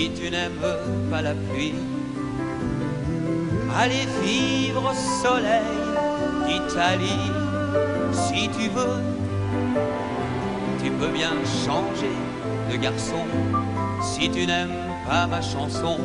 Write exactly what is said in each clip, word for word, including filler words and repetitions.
si tu n'aimes pas la pluie. Allez vivre au soleil d'Italie, si tu veux. Tu peux bien changer de garçon, si tu n'aimes pas ma chanson.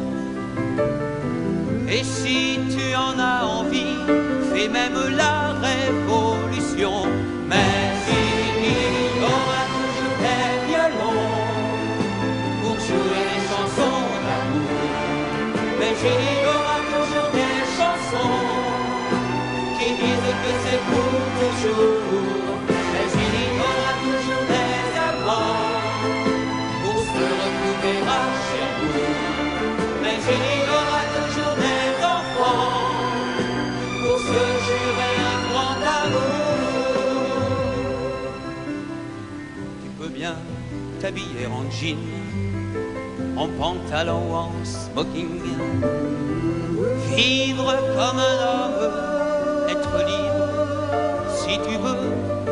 Et si tu en as envie, fais même la révolution. Mais il y aura toujours des violons pour jouer les chansons d'amour. Mais il y aura toujours des chansons qui disent que c'est pour toujours. Mais il y aura toujours des amants pour se retrouver à Cherbourg. Mais il y aura toujours des enfants pour se jurer un grand amour. Tu peux bien t'habiller en jean, en pantalon ou en smoking, vivre comme un homme, être libre si tu veux.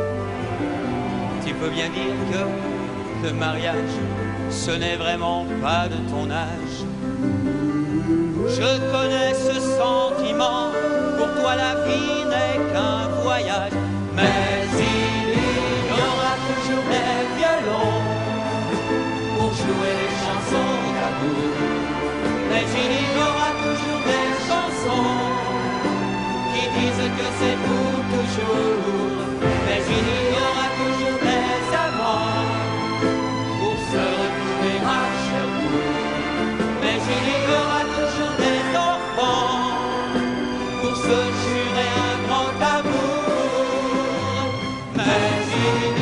Tu peux bien dire que le mariage, ce n'est vraiment pas de ton âge. Je connais ce sentiment, pour toi la vie n'est qu'un voyage. Mais il y aura toujours des violons pour jouer les chansons d'amour. Mais il y aura toujours des chansons qui disent que c'est pour toujours. Mais il y aura toujours des amants pour se retrouver à Cherbourg. Mais il y aura toujours des enfants pour se jurer un grand amour. Mais il